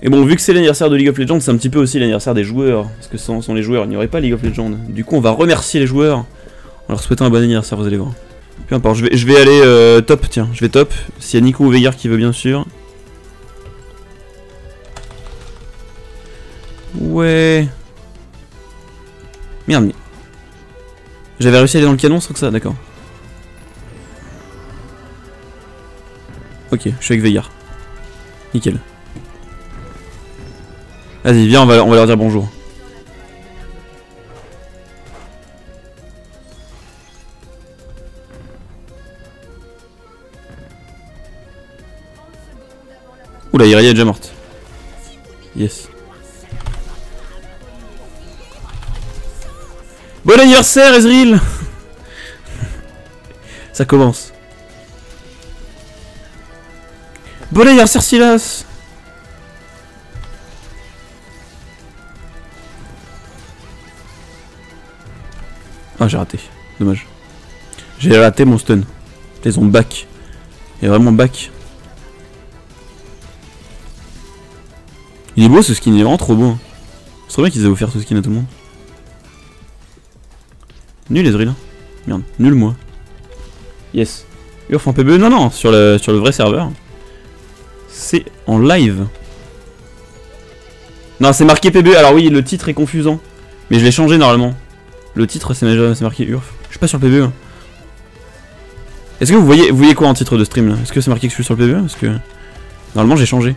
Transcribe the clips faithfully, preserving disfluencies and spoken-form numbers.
Et bon, vu que c'est l'anniversaire de League of Legends, c'est un petit peu aussi l'anniversaire des joueurs. Parce que sans, sans les joueurs, il n'y aurait pas League of Legends. Du coup, on va remercier les joueurs en leur souhaitant un bon anniversaire, vous allez voir. Peu importe, je vais, je vais aller euh, top, tiens, je vais top. S'il y a Nico ou Veigar qui veut, bien sûr. Ouais. Merde, mais... J'avais réussi à aller dans le canon sans que ça, d'accord. Ok, je suis avec Veigar. Nickel. Vas-y, viens, on va, on va leur dire bonjour. Oula, Irelia est déjà morte. Yes. Bon anniversaire, Ezreal. Ça commence. Bon anniversaire, Silas. Ah, j'ai raté. Dommage. J'ai raté mon stun. Ils ont back. Il est vraiment back. Il est beau ce skin, il est vraiment trop beau. C'est trop bien qu'ils aient offert ce skin à tout le monde. Nul Ezreal. Hein. Merde, nul moi. Yes. Urf en P B E, non non, sur le, sur le vrai serveur. C'est en live. Non, c'est marqué P B E, alors oui, le titre est confusant. Mais je l'ai changé normalement. Le titre c'est marqué Urf. Je suis pas sur le P B E. Est-ce que vous voyez, vous voyez quoi en titre de stream là? Est-ce que c'est marqué que je suis sur le P B E? Parce que normalement j'ai changé.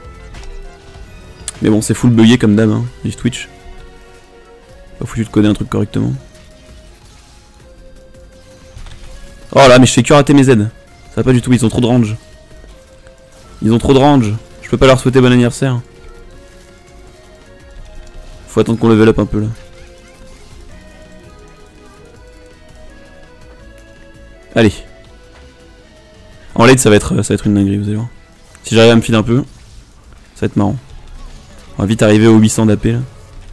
Mais bon, c'est full bugué comme d'hab, hein, du Twitch. Pas foutu de coder un truc correctement. Oh là, mais je fais que rater mes Z. Ça va pas du tout, ils ont trop de range. Ils ont trop de range. Je peux pas leur souhaiter bon anniversaire. Faut attendre qu'on level up un peu là. Allez. En late ça va être, ça va être une dinguerie, vous allez voir. Si j'arrive à me filer un peu, ça va être marrant. On va vite arriver aux huit cents d'A P là.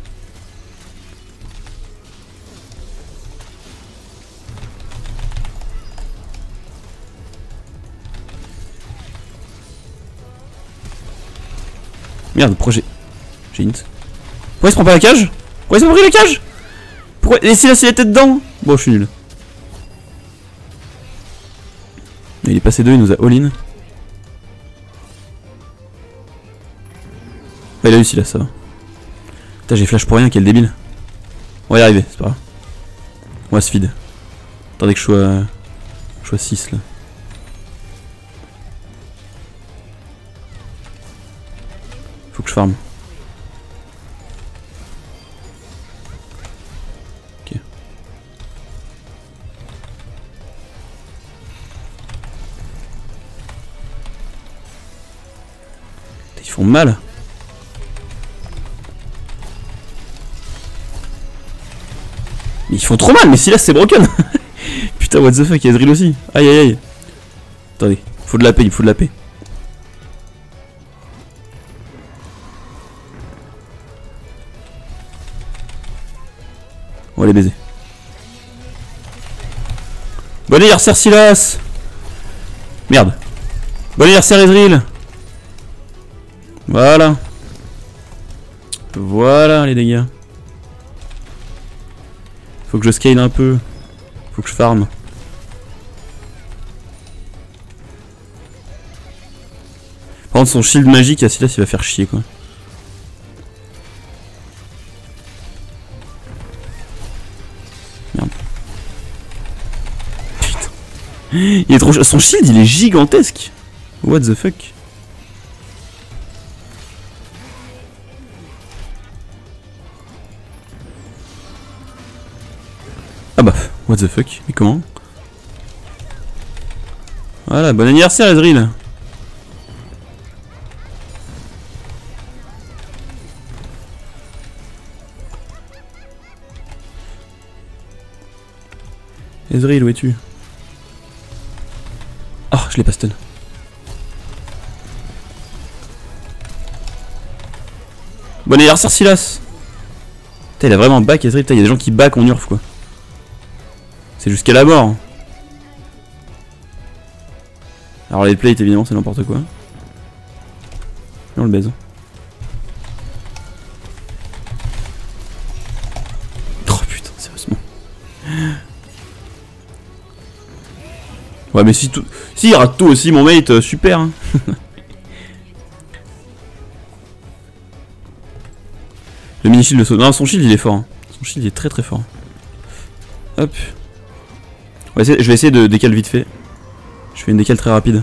Merde, projet. J'ai int. Pourquoi il se prend pas la cage? Pourquoi il se prend pas la cage? Pourquoi? Et si là, s'il était dedans? Bon, je suis nul. Il est passé deux, il nous a all-in. Ah, il a eu si là, ça va. Putain, j'ai flash pour rien, quel débile. On va y arriver, c'est pas grave. On va se feed. Attendez que je sois. Je sois six là. Faut que je farm. Ok. Ils font mal. Mais ils font trop mal, mais si là c'est broken. Putain, what the fuck, il y a Ezreal aussi. Aïe aïe aïe. Attendez, faut de la paix, il faut de la paix. On va les baiser. Bon anniversaire Silas. Merde. Bon anniversaire Ezreal. Voilà. Voilà les dégâts. Faut que je scale un peu. Faut que je farm. Par contre son shield magique à Silas il va faire chier quoi. Merde. Putain. Il est trop... Son shield il est gigantesque. What the fuck. Ah bah, what the fuck, mais comment? Voilà, bon anniversaire Ezreal. Ezreal, où es-tu? Ah, oh, je l'ai pas stun. Bon anniversaire Silas. Putain, il a vraiment back Ezreal, putain, il y a des gens qui back en nerf quoi. C'est jusqu'à la mort. Alors les plates évidemment c'est n'importe quoi. Et on le baise. Sérieusement. Ouais mais si tout... Si il rate tout aussi mon mate, euh, super hein. Le mini shield de saut. Non son shield il est fort hein. Son shield il est très très fort. Hop. On va essayer... Je vais essayer de décaler vite fait. Je fais une décale très rapide.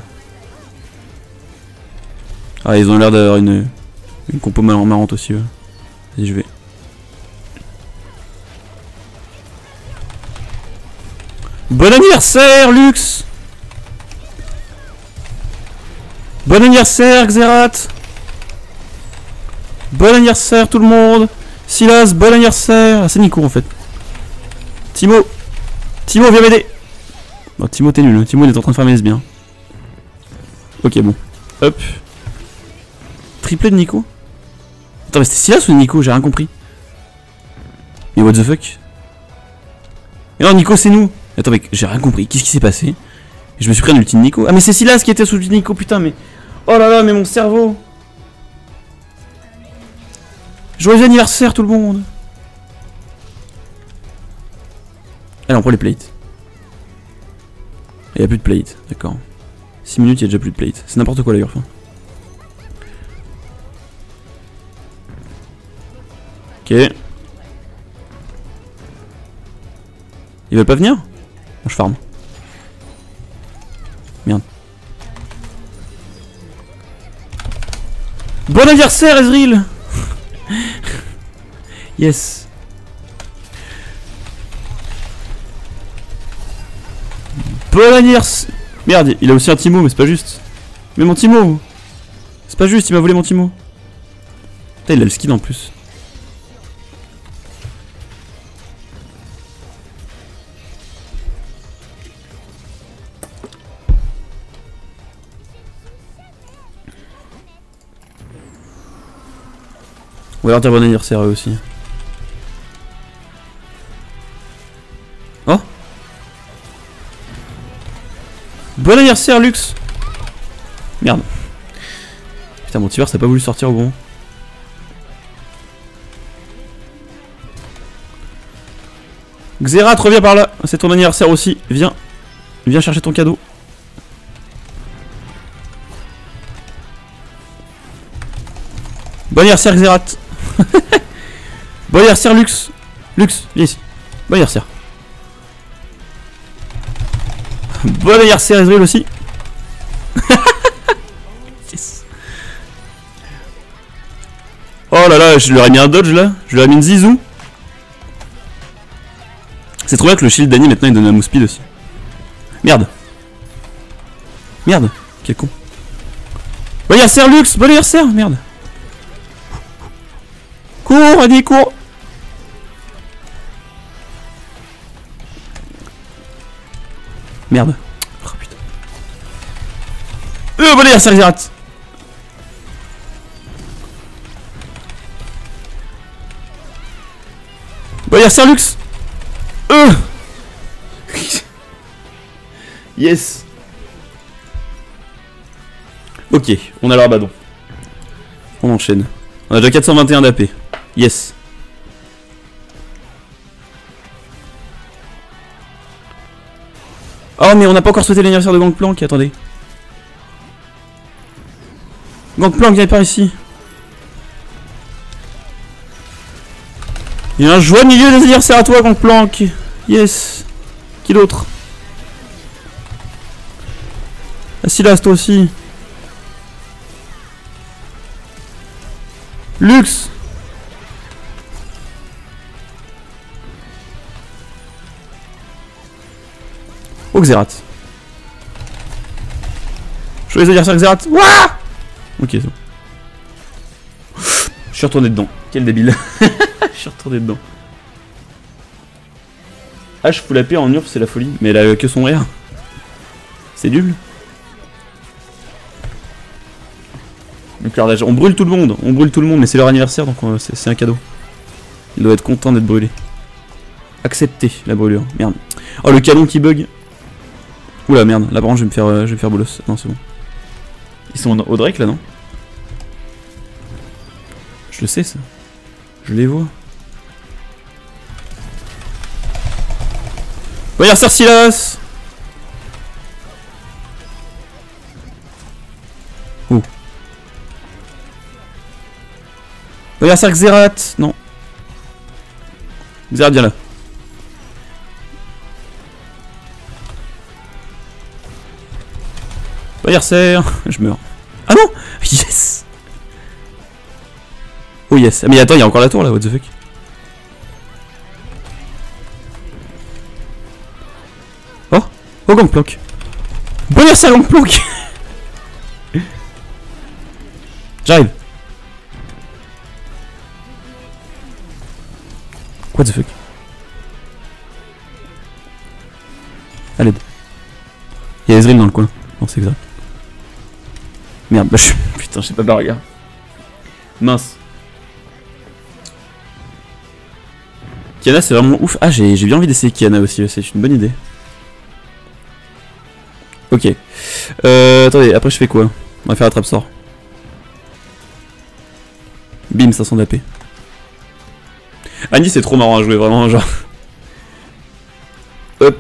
Ah ils ont l'air d'avoir une... Une compo marrante aussi ouais. Vas-y je vais. Bon anniversaire Lux. Bon anniversaire Xerath. Bon anniversaire tout le monde. Silas, bon anniversaire. Ah, c'est Nico en fait. Timo. Timo viens m'aider. Bon Timo t'es nul, Timo il est en train de faire mes bien. Ok bon. Hop. Triplé de Nico. Attends mais c'était Silas ou Nico, j'ai rien compris. Mais what the fuck. Mais non Nico c'est nous. Attends mec, j'ai rien compris, qu'est-ce qui s'est passé? Je me suis pris un ulti de Nico. Ah mais c'est Silas qui était sous ulti de Nico, putain mais... Oh là là, mais mon cerveau. Joyeux anniversaire tout le monde. Allez on prend les plates. Il n'y a plus de plates, d'accord. six minutes, il y a déjà plus de plates. C'est n'importe quoi d'ailleurs. Ok. Ils veulent pas venir? Je farm. Merde. Bon anniversaire Ezreal. Yes. Bon anniversaire. Merde, il a aussi un Timo, mais c'est pas juste. Mais mon Timo. C'est pas juste, il m'a volé mon Timo. Putain, il a le skin en plus. On va leur dire bon anniversaire à eux aussi. Oh. Bon anniversaire Lux. Merde. Putain mon Tiber ça a pas voulu sortir au bon. Xerath reviens par là. C'est ton anniversaire aussi. Viens. Viens chercher ton cadeau. Bon anniversaire Xerath. Bon anniversaire Lux. Lux, viens ici. Bon anniversaire. Bon anniversaire Ezreal aussi. Yes. Oh là là, je lui aurais mis un dodge là. Je lui aurais mis une zizou. C'est trop bien que le shield d'Annie maintenant il donne un move speed aussi. Merde. Merde. Quel con. Bon anniversaire Lux. Bon anniversaire. Merde. Cours, Annie, cours. Merde. Oh putain. Euh, bon anniversaire Xerath. Bon anniversaire Lux. Euh. Yes. Ok, on a l'Arbadon. On enchaîne. On a déjà quatre cent vingt et un d'A P. Yes. Oh mais on n'a pas encore souhaité l'anniversaire de Gangplank, attendez. Gangplank, viens par ici. Il y a un joyeux milieu des anniversaires à toi Gangplank. Yes. Qui d'autre? Ah Silas, toi aussi. Lux. Oh Xerath. Joyeux anniversaire Xerath. Wouah. Ok c'est bon. Je suis retourné dedans. Quel débile. Je suis retourné dedans. H full A P en Urf c'est la folie. Mais elle a que son R. C'est nul. On brûle tout le monde. On brûle tout le monde mais c'est leur anniversaire donc c'est un cadeau. Il doit être content d'être brûlé. Accepter la brûlure. Merde. Oh le canon qui bug. Oula merde, là par contre je vais me faire, euh, je vais me faire bolos. Non c'est bon. Ils sont au Drake là non? Je le sais ça. Je les vois. Bon anniversaire Silas. Oh. Bon anniversaire Xerath. Non. Xerath, viens là. Bon anniversaire. Je meurs. Ah non. Yes. Oh yes. Ah mais attends, il y a encore la tour là, what the fuck. Oh. Oh Gangplank. Bon anniversaire Gangplank. J'arrive. What the fuck. À l'aide. Il y a Ezreal dans le coin. Non c'est exact. Merde, bah je suis... Putain, je sais pas pas, regarde. Mince. Kiana c'est vraiment ouf. Ah j'ai bien envie d'essayer Kiana aussi, c'est une bonne idée. Ok. Euh, attendez, après je fais quoi? On va faire la trappe sort. Bim, cinq cents d'A P. Annie c'est trop marrant à jouer, vraiment, genre. Hop.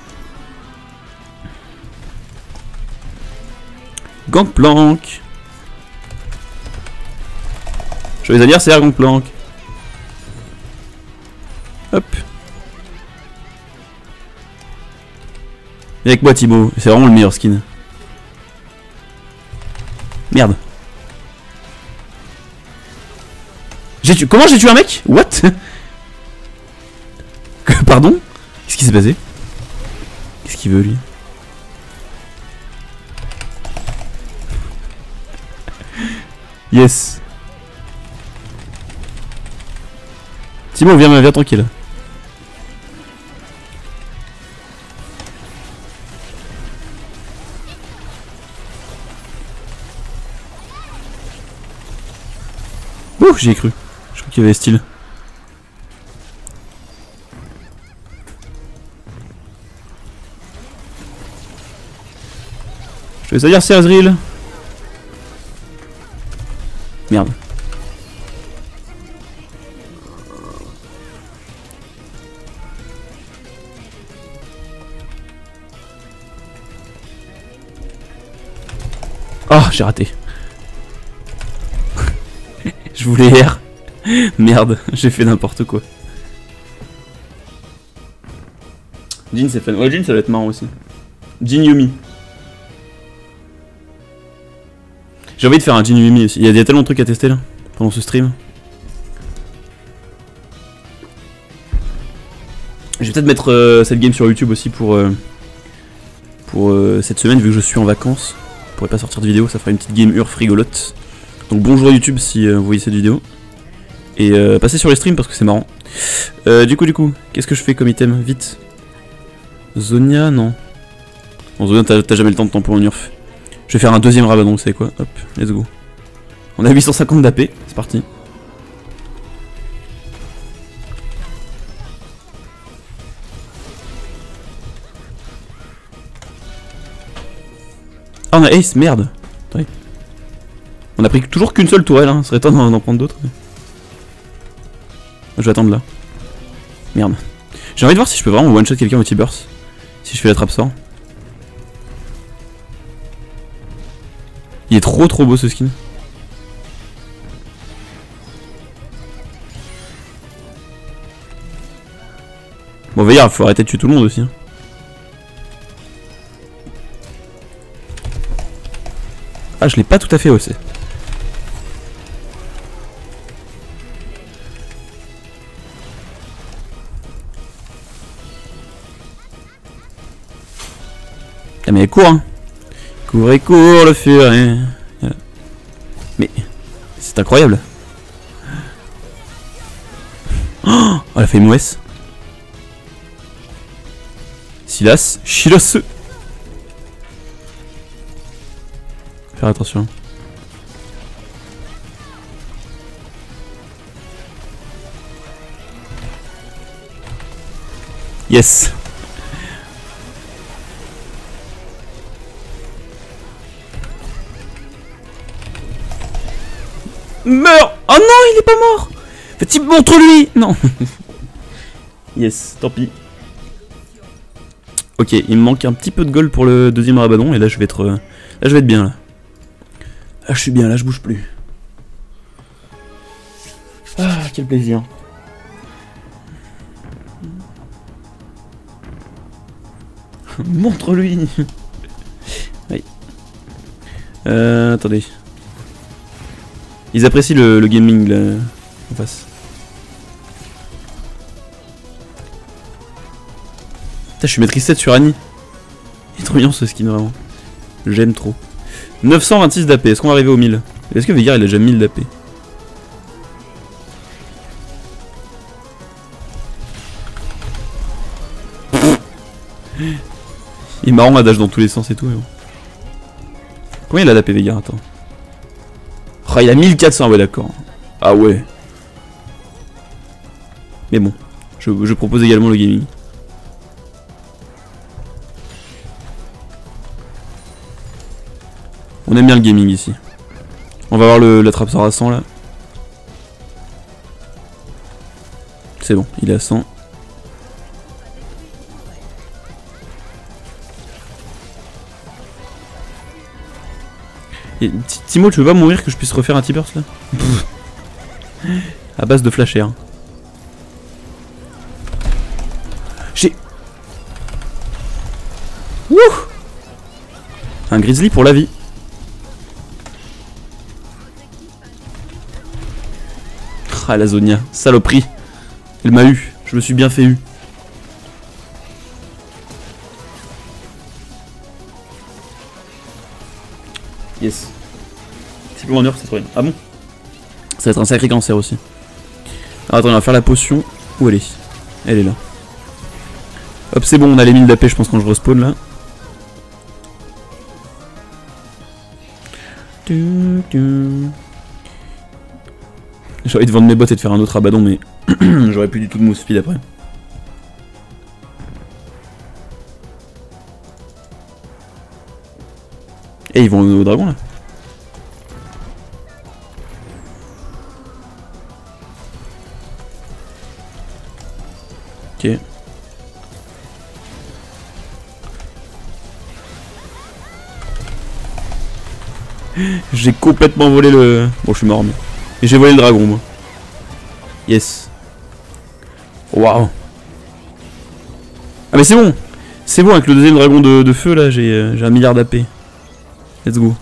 Gangplank. Joyeux anniversaire Gangplank. Hop. Viens avec moi Thibaut, c'est vraiment le meilleur skin. Merde. J'ai tué... Comment j'ai tué un mec? What? Pardon? Qu'est-ce qui s'est passé? Qu'est-ce qu'il veut lui? Yes. Thibaut, viens, viens tranquille. Ouh, j'y ai cru. Je crois qu'il y avait style. Je vais dire c'est Ezreal. Merde. Oh, j'ai raté. Je voulais R. Merde, j'ai fait n'importe quoi. Jin c'est fun. Ouais, Jin ça va être marrant aussi. Jin Yumi. J'ai envie de faire un Jin Yumi aussi. Il y a, il y a tellement de trucs à tester là, pendant ce stream. Je vais peut-être mettre euh, cette game sur YouTube aussi pour, euh, pour euh, cette semaine, vu que je suis en vacances. Je pourrais pas sortir de vidéo, ça fera une petite game urf rigolote. Donc bonjour YouTube si euh, vous voyez cette vidéo. Et euh, passez sur les streams parce que c'est marrant. Euh, du coup, du coup, qu'est-ce que je fais comme item? Vite. Zonia, non. Bon, Zonia, t'as jamais le temps de temps pour un urf. Je vais faire un deuxième Rabadon, vous savez quoi? Hop, let's go. On a huit cent cinquante d'A P, c'est parti. Ah, on a Ace, merde. Attendez. On a pris toujours qu'une seule tourelle, hein. Ce serait temps d'en prendre d'autres. Je vais attendre là. Merde. J'ai envie de voir si je peux vraiment one-shot quelqu'un au T-Burst. Si je fais la trappe sort. Il est trop trop beau ce skin. Bon, Veillard, faut arrêter de tuer tout le monde aussi. Hein. Ah, je l'ai pas tout à fait haussé. Ah, mais cours, hein. Cours et cours le furet. Mais c'est incroyable. Oh, elle a fait une O S. Silas, Silas. Faire attention. Yes. Meurs. Oh non, il est pas mort. Fais-il montre-lui. Non. Yes, tant pis. Ok, il me manque un petit peu de gold pour le deuxième Rabadon, et là je vais être... Là je vais être bien, là. Là je suis bien, là je bouge plus. Ah, quel plaisir. Montre-lui. Oui. Euh, attendez. Ils apprécient le, le gaming, là, en face. Putain, je suis maîtrise sept sur Annie. Il est trop mignon ce skin, vraiment. J'aime trop. neuf cent vingt-six d'A P, est-ce qu'on va arriver au mille? Est-ce que Veigar il a déjà mille d'A P? Il est marrant à dash dans tous les sens et tout. Mais bon. Combien il a d'A P Veigar? Attends. Oh, il a mille quatre cents, ouais d'accord. Ah ouais. Mais bon, je, je propose également le gaming. On aime bien le gaming ici. On va voir le, la trappe sort à cent là. C'est bon, il est à cent. Et, Timo, tu veux pas mourir que je puisse refaire un T-Burst là? À base de flasher. Hein. J'ai... Wouh! Un grizzly pour la vie. Ah la Zonia, saloperie. Elle m'a eu, je me suis bien fait eu. Yes. C'est plus en heure, c'est trop bien. Ah bon? Ça va être un sacré cancer aussi. Alors attends, on va faire la potion. Où elle est? Elle est là. Hop, c'est bon, on a les mille d'A P, je pense, quand je respawn là. J'ai envie de vendre mes bottes et de faire un autre Rabadon, mais j'aurais plus du tout de mousse speed après. Et ils vont au dragon là. Ok. J'ai complètement volé le... Bon, je suis mort, mais... Et j'ai volé le dragon, moi. Yes. Waouh. Ah mais c'est bon. C'est bon, avec le deuxième dragon de, de feu, là, j'ai euh, un milliard d'A P. Let's go.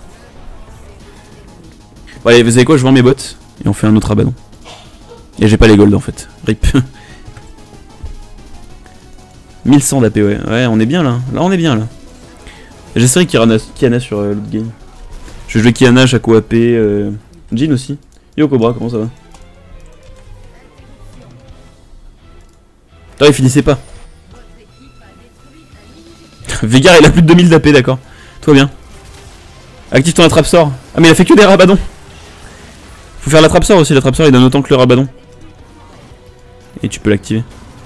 Bon, allez, vous savez quoi, je vends mes bottes. Et on fait un autre Rabadon. Et j'ai pas les gold, en fait. Rip. mille cent d'A P, ouais. Ouais, on est bien, là. Là, on est bien, là. J'essaierai Kiana, Kiana sur euh, l'autre game. Je vais jouer Kiana, Shaco A P, euh, Jin aussi. Yo Cobra, comment ça va? Attends, il finissait pas. Veigar, il a plus de deux mille d'A P, d'accord. Toi bien. Active ton attrape-sort. Ah, mais il a fait que des rabadons. Faut faire l'attrape-sort aussi, l'attrape-sort il donne autant que le rabadon. Et tu peux l'activer.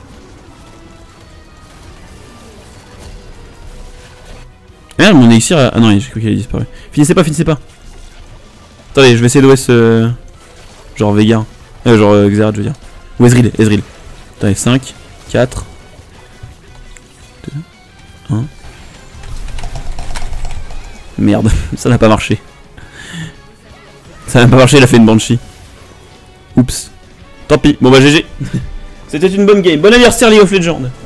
Merde, mon élixir a... Ah non, j'ai cru qu'il avait disparu. Finissez pas, finissez pas. Attendez, je vais essayer d'O S... Euh... Genre Veigar. Euh, genre euh, Xerath, je veux dire. Ou Ezreal, Ezreal. Attendez, cinq, quatre, deux, un. Merde, ça n'a pas marché. Ça n'a pas marché, il a fait une Banshee. Oups. Tant pis, bon bah G G. C'était une bonne game. Bon anniversaire League of Legends.